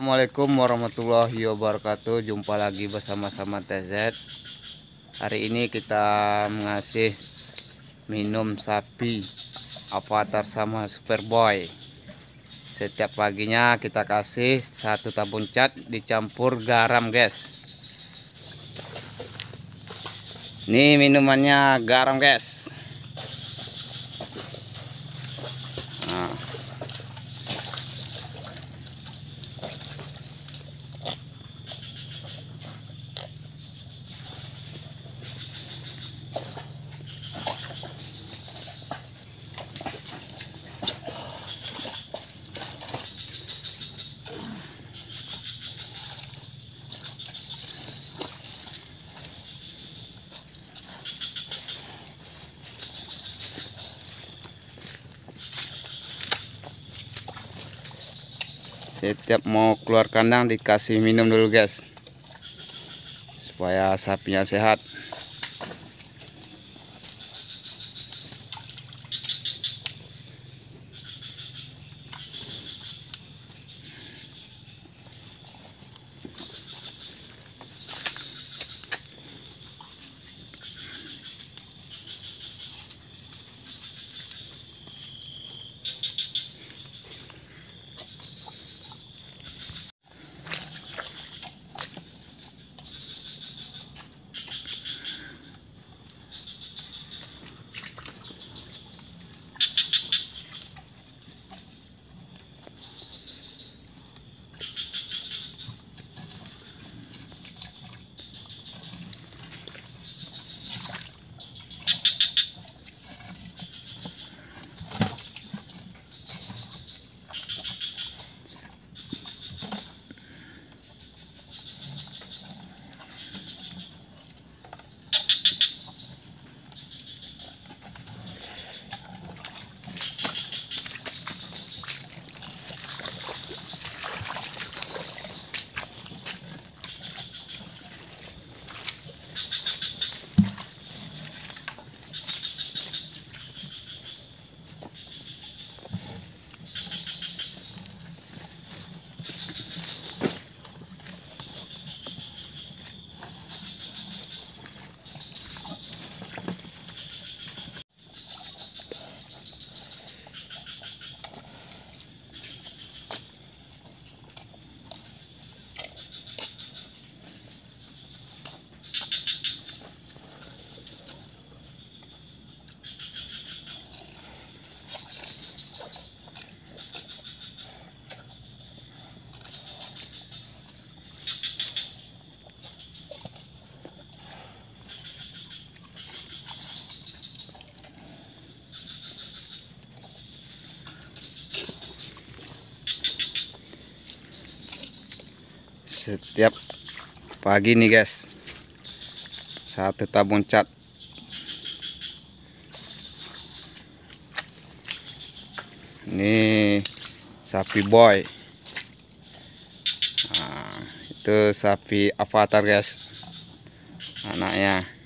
Assalamualaikum warahmatullahi wabarakatuh. Jumpa lagi bersama-sama TZ. Hari ini kita mengasih minum sapi Avatar sama Superboy. Setiap paginya kita kasih 1 tabung cat dicampur garam, guys. Ini minumannya garam, guys. Nah. Setiap mau keluar kandang dikasih minum dulu, guys, supaya sapinya sehat. Setiap pagi nih, guys, 1 tabung cat. Ini sapi boy. Nah, itu sapi Avatar, guys, anaknya.